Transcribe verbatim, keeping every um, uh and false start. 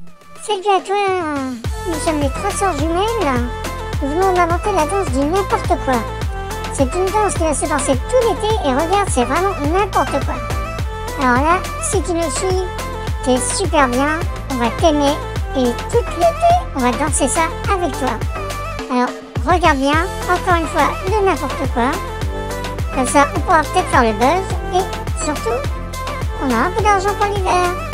Salut à toi, nous sommes les trois sœurs jumelles. Nous venons d'inventer la danse du n'importe quoi. C'est une danse qui va se danser tout l'été et regarde, c'est vraiment n'importe quoi. Alors là, si tu nous suis, t'es super bien, on va t'aimer et tout l'été, on va danser ça avec toi. Alors, regarde bien, encore une fois, le n'importe quoi. Comme ça, on pourra peut-être faire le buzz et surtout, on a un peu d'argent pour l'hiver.